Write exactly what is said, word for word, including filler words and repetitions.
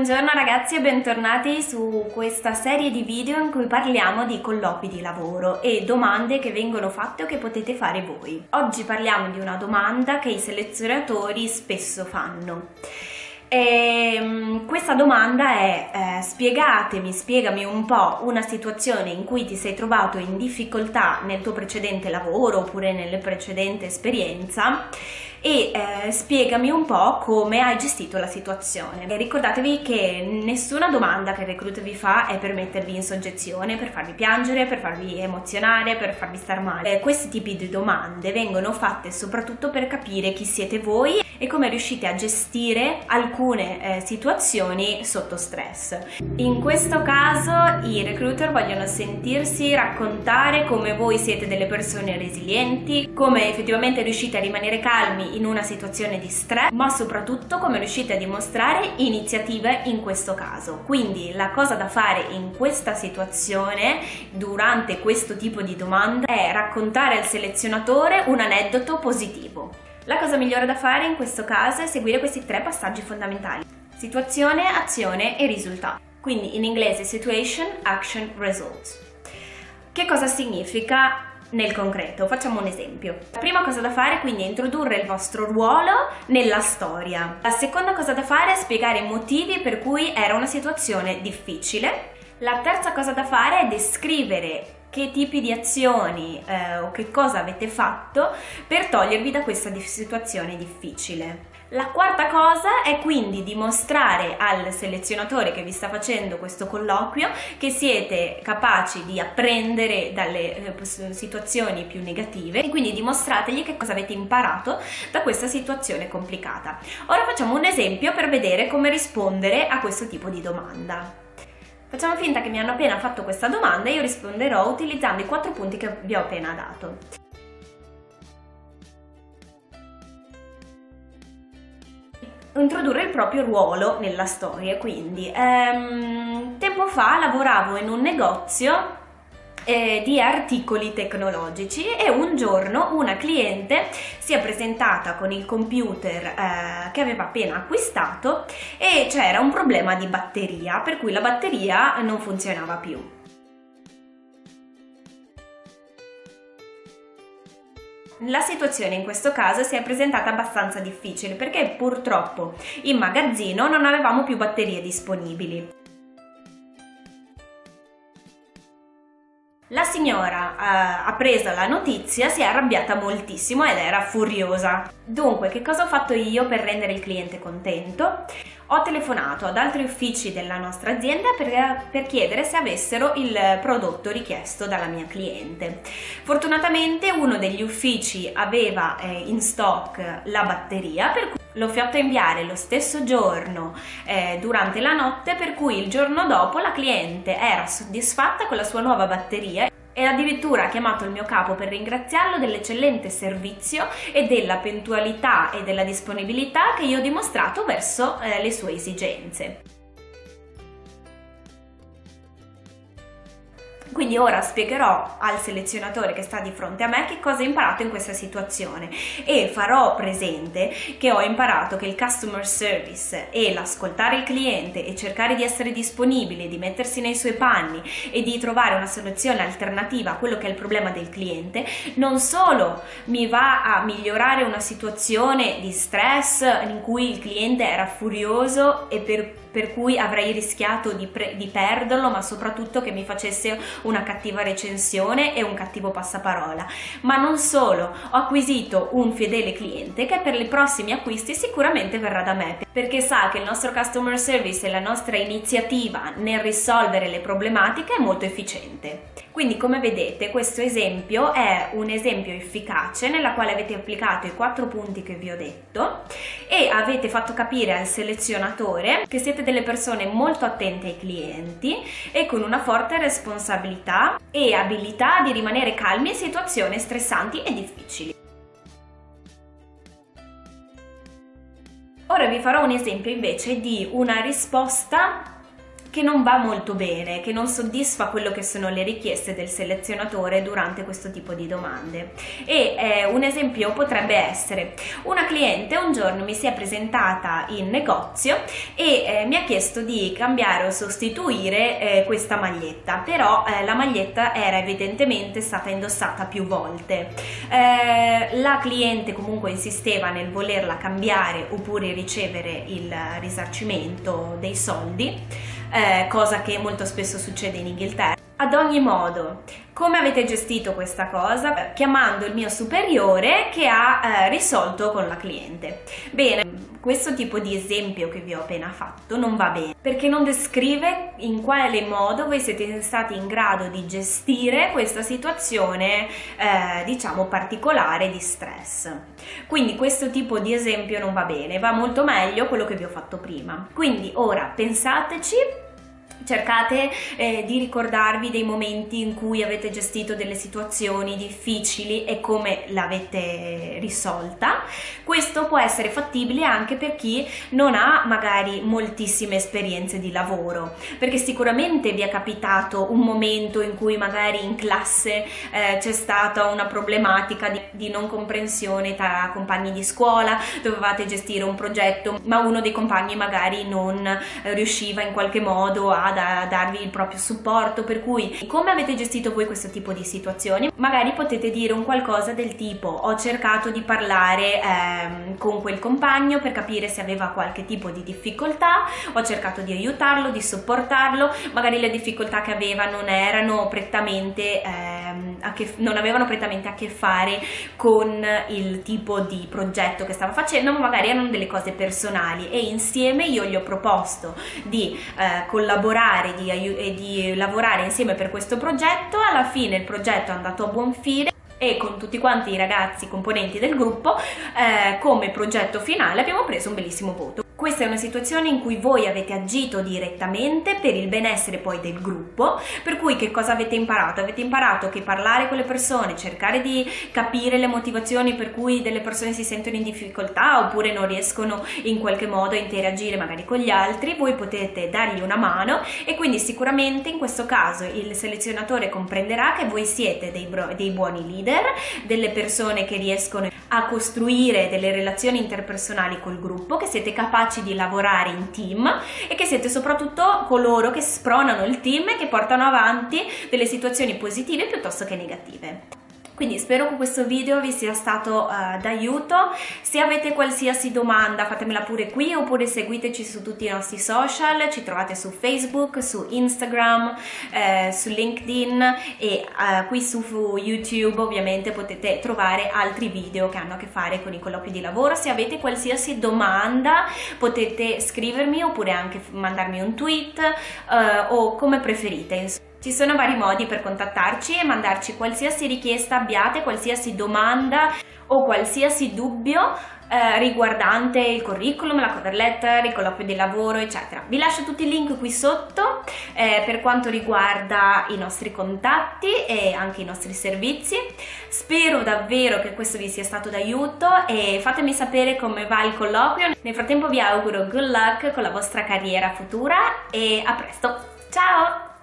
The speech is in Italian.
Buongiorno ragazzi e bentornati su questa serie di video in cui parliamo di colloqui di lavoro e domande che vengono fatte o che potete fare voi. Oggi parliamo di una domanda che i selezionatori spesso fanno. E, questa domanda è eh, spiegatemi, spiegami un po' una situazione in cui ti sei trovato in difficoltà nel tuo precedente lavoro oppure nella precedente esperienza e eh, spiegami un po' come hai gestito la situazione. E ricordatevi che nessuna domanda che il recruiter vi fa è per mettervi in soggezione, per farvi piangere, per farvi emozionare, per farvi star male. Eh, questi tipi di domande vengono fatte soprattutto per capire chi siete voi e come riuscite a gestire alcune eh, situazioni sotto stress. In questo caso i recruiter vogliono sentirsi raccontare come voi siete delle persone resilienti, come effettivamente riuscite a rimanere calmi in una situazione di stress, ma soprattutto come riuscite a dimostrare iniziative in questo caso. Quindi la cosa da fare in questa situazione, durante questo tipo di domanda, è raccontare al selezionatore un aneddoto positivo. La cosa migliore da fare in questo caso è seguire questi tre passaggi fondamentali: situazione, azione e risultato. Quindi in inglese situation, action, result. Che cosa significa nel concreto? Facciamo un esempio. La prima cosa da fare quindi è introdurre il vostro ruolo nella storia. La seconda cosa da fare è spiegare i motivi per cui era una situazione difficile. La terza cosa da fare è descrivere che tipi di azioni eh, o che cosa avete fatto per togliervi da questa situazione difficile. La quarta cosa è quindi dimostrare al selezionatore che vi sta facendo questo colloquio che siete capaci di apprendere dalle eh, situazioni più negative e quindi dimostrategli che cosa avete imparato da questa situazione complicata. Ora facciamo un esempio per vedere come rispondere a questo tipo di domanda. Facciamo finta che mi hanno appena fatto questa domanda e io risponderò utilizzando i quattro punti che vi ho appena dato. Introdurre il proprio ruolo nella storia, quindi ehm, tempo fa lavoravo in un negozio eh, di articoli tecnologici e un giorno una cliente si è presentata con il computer eh, che aveva appena acquistato e c'era un problema di batteria, per cui la batteria non funzionava più. La situazione in questo caso si è presentata abbastanza difficile perché purtroppo in magazzino non avevamo più batterie disponibili. La signora eh, appresa la notizia si è arrabbiata moltissimo ed era furiosa. Dunque, che cosa ho fatto io per rendere il cliente contento? Ho telefonato ad altri uffici della nostra azienda per, per chiedere se avessero il prodotto richiesto dalla mia cliente. Fortunatamente uno degli uffici aveva eh, in stock la batteria, per cui l'ho fatto inviare lo stesso giorno eh, durante la notte, per cui il giorno dopo la cliente era soddisfatta con la sua nuova batteria e addirittura ha chiamato il mio capo per ringraziarlo dell'eccellente servizio e della puntualità e della disponibilità che io ho dimostrato verso eh, le sue esigenze. Quindi ora spiegherò al selezionatore che sta di fronte a me che cosa ho imparato in questa situazione e farò presente che ho imparato che il customer service e l'ascoltare il cliente e cercare di essere disponibile, di mettersi nei suoi panni e di trovare una soluzione alternativa a quello che è il problema del cliente non solo mi va a migliorare una situazione di stress in cui il cliente era furioso e per per cui avrei rischiato di, di perderlo, ma soprattutto che mi facesse una cattiva recensione e un cattivo passaparola. Ma non solo, ho acquisito un fedele cliente che per i prossimi acquisti sicuramente verrà da me, perché sa che il nostro customer service e la nostra iniziativa nel risolvere le problematiche è molto efficiente. Quindi, come vedete, questo esempio è un esempio efficace nella quale avete applicato i quattro punti che vi ho detto e avete fatto capire al selezionatore che siete delle persone molto attente ai clienti e con una forte responsabilità e abilità di rimanere calmi in situazioni stressanti e difficili. Ora vi farò un esempio invece di una risposta che non va molto bene, che non soddisfa quello che sono le richieste del selezionatore durante questo tipo di domande. E eh, un esempio potrebbe essere: una cliente un giorno mi si è presentata in negozio e eh, mi ha chiesto di cambiare o sostituire eh, questa maglietta, però eh, la maglietta era evidentemente stata indossata più volte. Eh, la cliente comunque insisteva nel volerla cambiare oppure ricevere il risarcimento dei soldi, eh, cosa che molto spesso succede in Inghilterra. Ad ogni modo, come avete gestito questa cosa? Chiamando il mio superiore che ha eh, risolto con la cliente. Bene, questo tipo di esempio che vi ho appena fatto non va bene, perché non descrive in quale modo voi siete stati in grado di gestire questa situazione, eh, diciamo, particolare di stress. Quindi questo tipo di esempio non va bene, va molto meglio quello che vi ho fatto prima. Quindi ora pensateci. Cercate eh, di ricordarvi dei momenti in cui avete gestito delle situazioni difficili e come l'avete risolta. Questo può essere fattibile anche per chi non ha magari moltissime esperienze di lavoro, perché sicuramente vi è capitato un momento in cui magari in classe eh, c'è stata una problematica di, di non comprensione tra compagni di scuola, dovevate gestire un progetto ma uno dei compagni magari non eh, riusciva in qualche modo a da darvi il proprio supporto, per cui come avete gestito voi questo tipo di situazioni? Magari potete dire un qualcosa del tipo: ho cercato di parlare ehm, con quel compagno per capire se aveva qualche tipo di difficoltà, ho cercato di aiutarlo, di supportarlo, magari le difficoltà che aveva non erano prettamente ehm, a che, non avevano prettamente a che fare con il tipo di progetto che stava facendo, ma magari erano delle cose personali e insieme io gli ho proposto di eh, collaborare Di, e di lavorare insieme per questo progetto. Alla fine il progetto è andato a buon fine e con tutti quanti i ragazzi componenti del gruppo eh, come progetto finale abbiamo preso un bellissimo voto. Questa è una situazione in cui voi avete agito direttamente per il benessere poi del gruppo, per cui che cosa avete imparato? Avete imparato che parlare con le persone, cercare di capire le motivazioni per cui delle persone si sentono in difficoltà oppure non riescono in qualche modo a interagire magari con gli altri, voi potete dargli una mano e quindi sicuramente in questo caso il selezionatore comprenderà che voi siete dei, dei buoni leader, delle persone che riescono a costruire delle relazioni interpersonali col gruppo, che siete capaci di lavorare in team e che siete soprattutto coloro che spronano il team e che portano avanti delle situazioni positive piuttosto che negative. Quindi spero che questo video vi sia stato uh, d'aiuto. Se avete qualsiasi domanda fatemela pure qui oppure seguiteci su tutti i nostri social, ci trovate su Facebook, su Instagram, eh, su LinkedIn e uh, qui su YouTube ovviamente potete trovare altri video che hanno a che fare con i colloqui di lavoro. Se avete qualsiasi domanda potete scrivermi oppure anche mandarmi un tweet uh, o come preferite. Ci sono vari modi per contattarci e mandarci qualsiasi richiesta abbiate, qualsiasi domanda o qualsiasi dubbio eh, riguardante il curriculum, la cover letter, il colloquio di lavoro, eccetera. Vi lascio tutti i link qui sotto eh, per quanto riguarda i nostri contatti e anche i nostri servizi. Spero davvero che questo vi sia stato d'aiuto e fatemi sapere come va il colloquio. Nel frattempo vi auguro good luck con la vostra carriera futura e a presto. Ciao!